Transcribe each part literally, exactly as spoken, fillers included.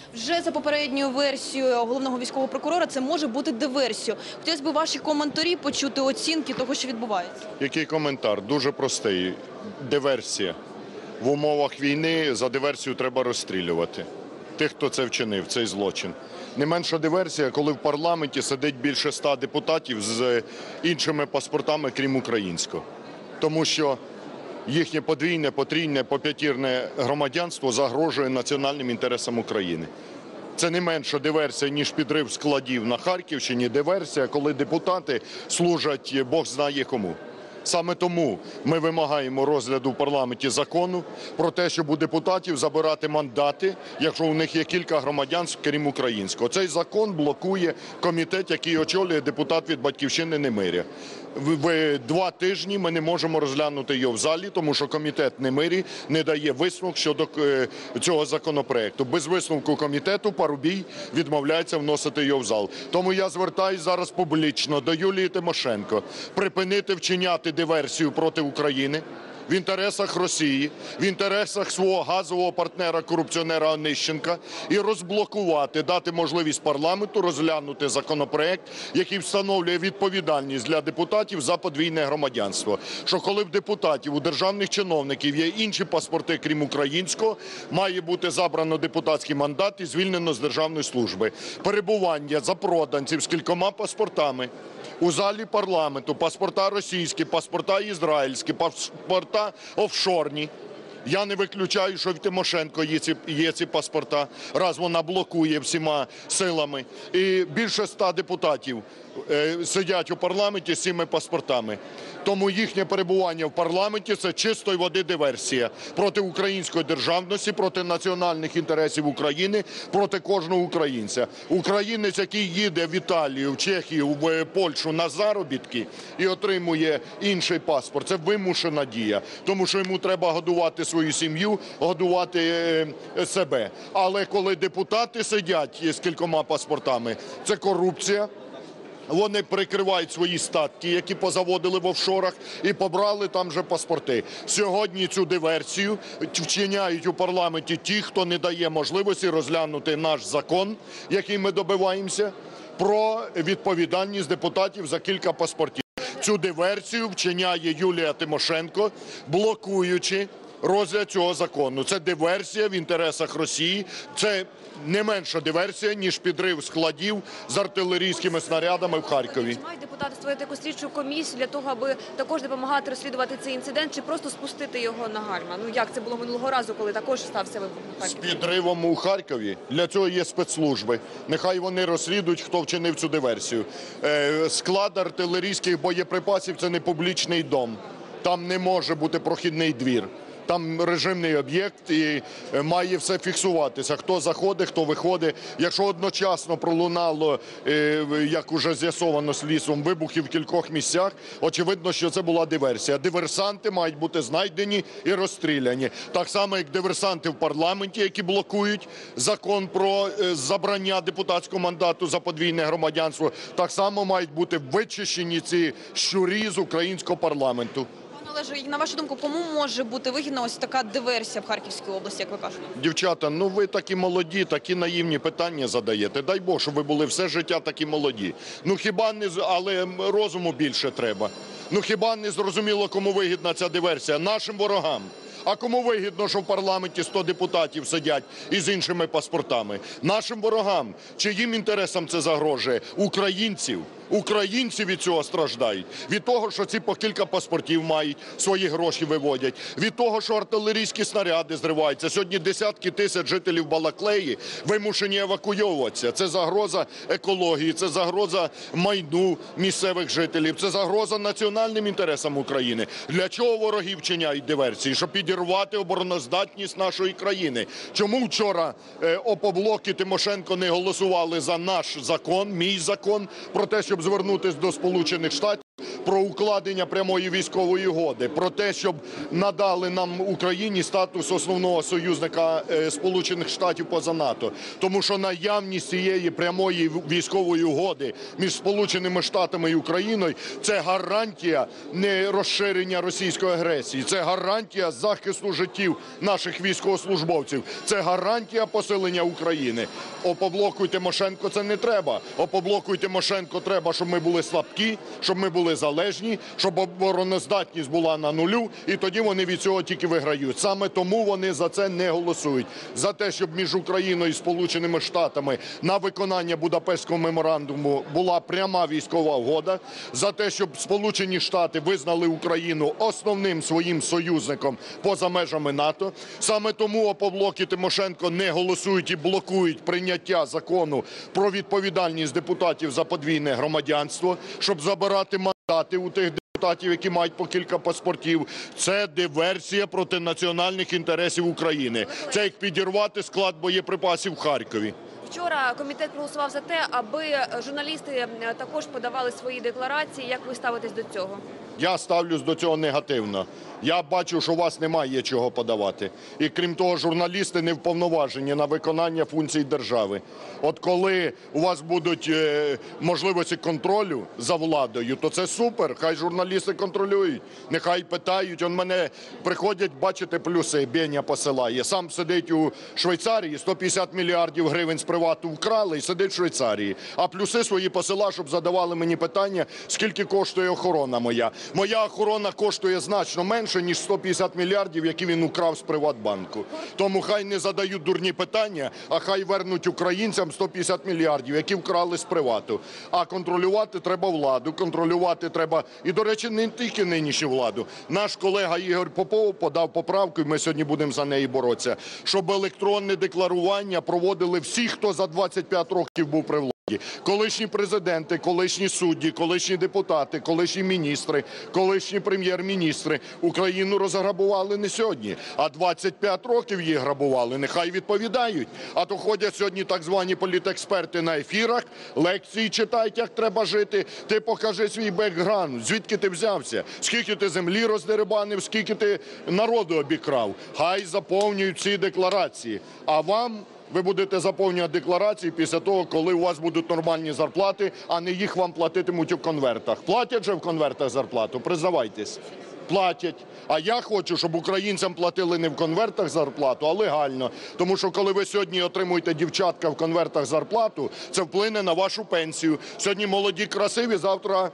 Вже за попередньою версією головного військового прокурора це може бути диверсією. Хотілося б ваші коментарі почути, оцінки того, що відбувається. Який коментар? Дуже простий. Диверсія. В умовах війни за диверсію треба розстрілювати тих, хто це вчинив, цей злочин. Не менша диверсія, коли в парламенті сидить більше ста депутатів з іншими паспортами, крім українського. Тому що їхнє подвійне, потрійне, поп'ятірне громадянство загрожує національним інтересам України. Це не менша диверсія, ніж підрив складів на Харківщині. Диверсія, коли депутати служать Бог знає кому. Саме тому ми вимагаємо розгляду в парламенті закону про те, щоб у депутатів забирати мандати, якщо у них є кілька громадянств, крім українського. Цей закон блокує комітет, який очолює депутат від "Батьківщини" Немиря. В два тижні ми не можемо розглянути його в залі, тому що комітет Немирі не дає висновок щодо цього законопроекту. Без висновку комітету Парубій відмовляється вносити його в зал. Тому я звертаюся зараз публічно до Юлії Тимошенко припинити вчиняти диверсію проти України в інтересах Росії, в інтересах свого газового партнера-корупціонера Онищенка і розблокувати, дати можливість парламенту розглянути законопроект, який встановлює відповідальність для депутатів за подвійне громадянство. Що коли в депутатів, у державних чиновників є інші паспорти, крім українського, має бути забрано депутатський мандат і звільнено з державної служби. Перебування запроданців з кількома паспортами у залі парламенту, паспорта російські, паспорта ізраїльські, паспорта офшорні. Я не виключаю, що в Тимошенко є ці, є ці паспорта, раз вона блокує всіма силами. І більше ста депутатів е, сидять у парламенті з цими паспортами. Тому їхнє перебування в парламенті – це чистої води диверсія проти української державності, проти національних інтересів України, проти кожного українця. Українець, який їде в Італію, в Чехію, в Польщу на заробітки і отримує інший паспорт – це вимушена дія, тому що йому треба годувати свою сім'ю, годувати е, себе. Але коли депутати сидять з кількома паспортами – це корупція. Вони прикривають свої статки, які позаводили в офшорах, і побрали там же паспорти. Сьогодні цю диверсію вчиняють у парламенті ті, хто не дає можливості розглянути наш закон, який ми добиваємося, про відповідальність депутатів за кілька паспортів. Цю диверсію вчиняє Юлія Тимошенко, блокуючи розгляд цього закону. Це диверсія в інтересах Росії, це не менша диверсія, ніж підрив складів з артилерійськими снарядами в Харкові. Чи мають депутати створити якусь слідчу комісію для того, аби також допомагати розслідувати цей інцидент, чи просто спустити його на гальма? Ну як це було минулого разу, коли також стався вибух у Харкові? З підривом у Харкові? Для цього є спецслужби. Нехай вони розслідують, хто вчинив цю диверсію. Е, склад артилерійських боєприпасів – це не публічний дом. Там не може бути прохідний двір. Там режимний об'єкт і має все фіксуватися, хто заходить, хто виходить. Якщо одночасно пролунало, як уже з'ясовано слідством, вибухи в кількох місцях, очевидно, що це була диверсія. Диверсанти мають бути знайдені і розстріляні. Так само, як диверсанти в парламенті, які блокують закон про забрання депутатського мандату за подвійне громадянство, так само мають бути вичищені ці щурі з українського парламенту. Олеже, на вашу думку, кому може бути вигідна ось така диверсія в Харківській області, як ви кажете? Дівчата, ну ви такі молоді, такі наївні питання задаєте. Дай Бог, щоб ви були все життя такі молоді. Ну хіба не, але розуму більше треба. Ну хіба не зрозуміло, кому вигідна ця диверсія? Нашим ворогам. А кому вигідно, що в парламенті сто депутатів сидять із іншими паспортами? Нашим ворогам. Чиїм інтересам це загрожує? Українців. Українці від цього страждають. Від того, що ці по кілька паспортів мають, свої гроші виводять. Від того, що артилерійські снаряди зриваються. Сьогодні десятки тисяч жителів Балаклеї вимушені евакуйовуватися. Це загроза екології, це загроза майну місцевих жителів, це загроза національним інтересам України. Для чого вороги вчиняють диверсії? Щоб підірвати обороноздатність нашої країни. Чому вчора е, Опоблок і Тимошенко не голосували за наш закон, мій закон, про те, щоб звернутися до Сполучених Штатів? про укладення прямої військової угоди, про те, щоб надали нам Україні статус основного союзника е, Сполучених Штатів поза НАТО. Тому що наявність цієї прямої військової угоди між Сполученими Штатами і Україною – це гарантія не розширення російської агресії, це гарантія захисту життів наших військовослужбовців, це гарантія посилення України. Опоблоку Тимошенко це не треба. Опоблоку Тимошенко треба, щоб ми були слабкі, щоб ми були залежні, щоб обороноздатність була на нулю, і тоді вони від цього тільки виграють. Саме тому вони за це не голосують. За те, щоб між Україною і Сполученими Штатами на виконання Будапештського меморандуму була пряма військова угода, за те, щоб Сполучені Штати визнали Україну основним своїм союзником поза межами НАТО. Саме тому Опоблок і Тимошенко не голосують і блокують прийняття закону про відповідальність депутатів за подвійне громадянство, щоб забирати мандати у тих депутатів, які мають по кілька паспортів. Це диверсія проти національних інтересів України. Це як підірвати склад боєприпасів в Харкові. Вчора комітет проголосував за те, аби журналісти також подавали свої декларації. Як ви ставитесь до цього? Я ставлюсь до цього негативно. Я бачу, що у вас немає чого подавати. І крім того, журналісти не вповноважені на виконання функцій держави. От коли у вас будуть е, можливості контролю за владою, то це супер. Хай журналісти контролюють, нехай питають. Он мене приходять, бачите, плюси, Беня посилає. Сам сидить у Швейцарії, сто п'ятдесят мільярдів гривень з привату вкрали і сидить в Швейцарії. А плюси свої посила, щоб задавали мені питання, скільки коштує охорона моя. Моя охорона коштує значно менше, ніж сто п'ятдесят мільярдів, які він украв з Приватбанку. Тому хай не задають дурні питання, а хай вернуть українцям сто п'ятдесят мільярдів, які вкрали з Привату. А контролювати треба владу, контролювати треба, і, до речі, не тільки нинішню владу. Наш колега Ігор Попов подав поправку, і ми сьогодні будемо за неї боротися, щоб електронне декларування проводили всі, хто за двадцять п'ять років був при владі. Колишні президенти, колишні судді, колишні депутати, колишні міністри, колишні прем'єр-міністри Україну розграбували не сьогодні, а двадцять п'ять років її грабували. Нехай відповідають. А то ходять сьогодні так звані політексперти на ефірах, лекції читають, як треба жити. Ти покажи свій бекграунд, звідки ти взявся, скільки ти землі роздерибанив, скільки ти народу обікрав. Хай заповнюють ці декларації. А вам... Ви будете заповнювати декларації після того, коли у вас будуть нормальні зарплати, а не їх вам платитимуть у конвертах. Платять же в конвертах зарплату? Признавайтесь. Платять. А я хочу, щоб українцям платили не в конвертах зарплату, а легально. Тому що коли ви сьогодні отримуєте, дівчатка, в конвертах зарплату, це вплине на вашу пенсію. Сьогодні молоді красиві, завтра...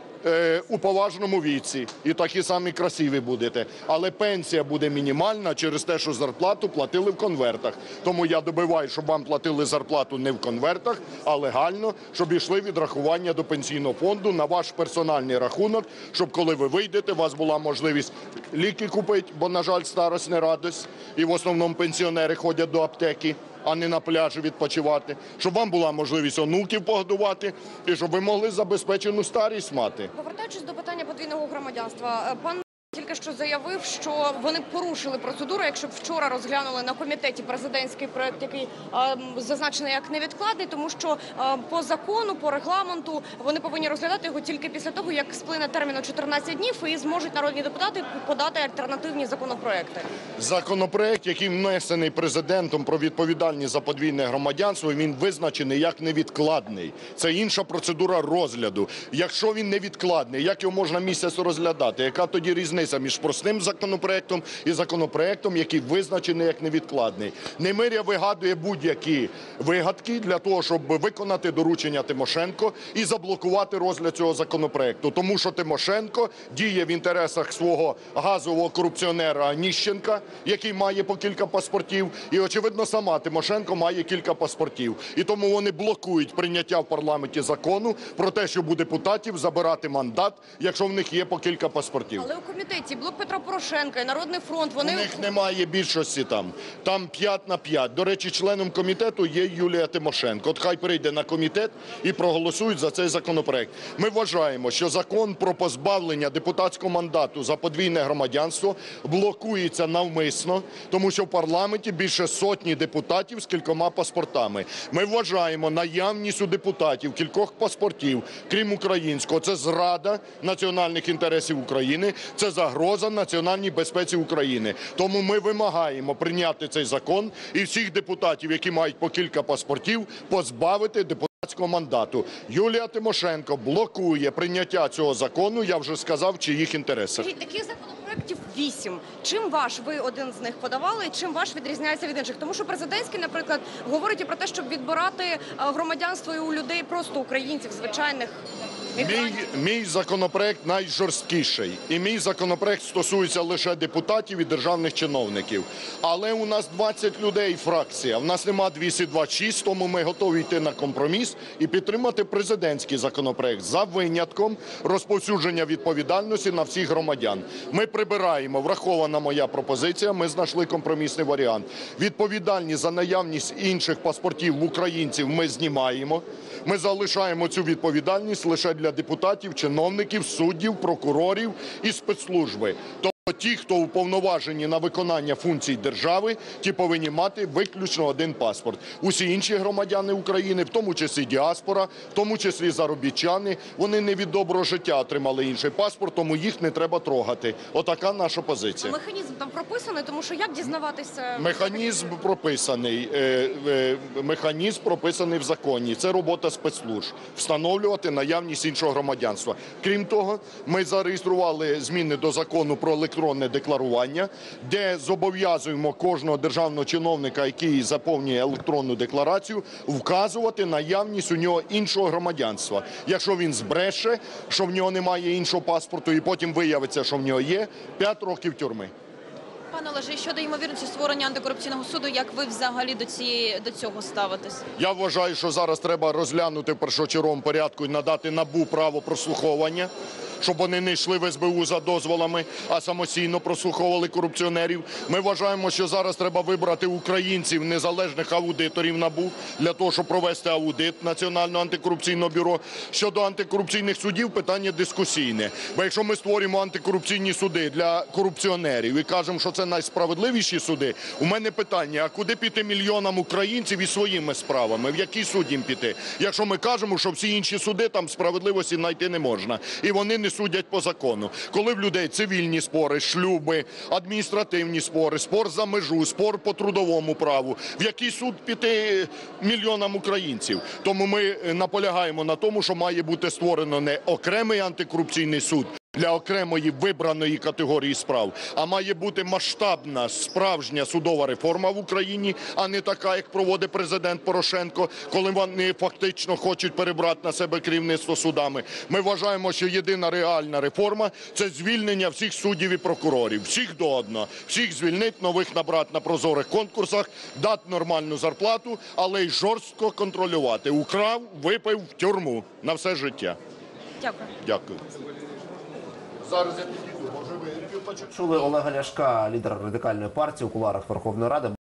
у поважному віці. І такі самі красиві будете. Але пенсія буде мінімальна через те, що зарплату платили в конвертах. Тому я добиваю, щоб вам платили зарплату не в конвертах, а легально, щоб йшли відрахування до пенсійного фонду на ваш персональний рахунок, щоб коли ви вийдете, у вас була можливість ліки купити, бо, на жаль, старость не радость. І в основному пенсіонери ходять до аптеки, а не на пляжі відпочивати, щоб вам була можливість онуків погодувати і щоб ви могли забезпечену старість мати. Повертаючись до питання подвійного громадянства, пан тільки що заявив, що вони порушили процедуру, якщо б вчора розглянули на комітеті президентський проект, який е, зазначений як невідкладний, тому що е, по закону, по регламенту вони повинні розглядати його тільки після того, як сплине термін у чотирнадцять днів і зможуть народні депутати подати альтернативні законопроекти. Законопроект, який внесений президентом про відповідальність за подвійне громадянство, він визначений як невідкладний. Це інша процедура розгляду. Якщо він невідкладний, як його можна місяць розглядати? Яка тоді різниця між простим законопроектом і законопроектом, який визначений як невідкладний? Немиря вигадує будь-які вигадки для того, щоб виконати доручення Тимошенко і заблокувати розгляд цього законопроекту. Тому що Тимошенко діє в інтересах свого газового корупціонера Ніщенка, який має по кілька паспортів, і, очевидно, сама Тимошенко має кілька паспортів. І тому вони блокують прийняття в парламенті закону про те, щоб у депутатів забирати мандат, якщо в них є по кілька паспортів. Але у комітеті комітеті Блок Петра Порошенка і Народний фронт, вони... У них немає більшості там. Там п'ять на п'ять. До речі, членом комітету є Юлія Тимошенко. От хай прийде на комітет і проголосують за цей законопроект. Ми вважаємо, що закон про позбавлення депутатського мандату за подвійне громадянство блокується навмисно, тому що в парламенті більше сотні депутатів з кількома паспортами. Ми вважаємо наявність у депутатів кількох паспортів, крім українського, це зрада національних інтересів України, це загроза національній безпеці України. Тому ми вимагаємо прийняти цей закон і всіх депутатів, які мають по кілька паспортів, позбавити депутатського мандату. Юлія Тимошенко блокує прийняття цього закону, я вже сказав, в чиїх інтересах. Скажіть, таких законопроєктів вісім. Чим ваш, ви один з них подавали, і чим ваш відрізняється від інших? Тому що президентський, наприклад, говорить і про те, щоб відбирати е, громадянство і у людей просто українців, звичайних Мій, мігрантів. мій законопроект найжорсткіший. І мій законопроект стосується лише депутатів і державних чиновників. Але у нас двадцять людей фракція, в нас нема двісті двадцять шість, тому ми готові йти на компроміс і підтримати президентський законопроект за винятком розповсюдження відповідальності на всіх громадян. Ми прибираємо, врахована моя пропозиція, ми знайшли компромісний варіант. Відповідальність за наявність інших паспортів в українців ми знімаємо. Ми залишаємо цю відповідальність лише для депутатів, чиновників, суддів, прокурорів і спецслужби. Тобто ті, хто уповноважені на виконання функцій держави, ті повинні мати виключно один паспорт. Усі інші громадяни України, в тому числі діаспора, в тому числі заробітчани, вони не від доброго життя отримали інший паспорт, тому їх не треба трогати. Отака наша позиція. Механізм там прописаний, тому що як дізнаватися? Механізм прописаний, е, е, механізм прописаний в законі. Це робота спецслужб – встановлювати наявність іншого громадянства. Крім того, ми зареєстрували зміни до закону про електронне декларування, де зобов'язуємо кожного державного чиновника, який заповнює електронну декларацію, вказувати наявність у нього іншого громадянства. Якщо він збреше, що в нього немає іншого паспорту, і потім виявиться, що в нього є, п'ять років тюрми. Пане Олеже, щодо ймовірності створення антикорупційного суду, як ви взагалі до цієї до цього ставитесь? Я вважаю, що зараз треба розглянути в першочерговому порядку і надати НАБУ право прослуховування, щоб вони не йшли в ес бе у за дозволами, а самостійно прослуховували корупціонерів. Ми вважаємо, що зараз треба вибрати українців, незалежних аудиторів НАБУ, для того, щоб провести аудит Національного антикорупційного бюро. Щодо антикорупційних судів, питання дискусійне. Бо якщо ми створюємо антикорупційні суди для корупціонерів і кажемо, що це найсправедливіші суди, у мене питання, а куди піти мільйонам українців із своїми справами? В який суд їм піти? Якщо ми кажемо, що всі інші суди там справедливості знайти не можна. І вони не судять по закону. Коли в людей цивільні спори, шлюби, адміністративні спори, спор за межу, спор по трудовому праву, в який суд піти мільйонам українців? Тому ми наполягаємо на тому, що має бути створено не окремий антикорупційний суд для окремої вибраної категорії справ, а має бути масштабна, справжня судова реформа в Україні, а не така, як проводить президент Порошенко, коли вони фактично хочуть перебрати на себе керівництво судами. Ми вважаємо, що єдина реальна реформа – це звільнення всіх суддів і прокурорів. Всіх до одного. Всіх звільнити, нових набрати на прозорих конкурсах, дати нормальну зарплату, але й жорстко контролювати. Украв, випив в тюрму на все життя. Дякую. Дякую. Зараз я підійду, може ви почуєте? Чули Олега Ляшка, лідера Радикальної партії, у кулуарах Верховної Ради.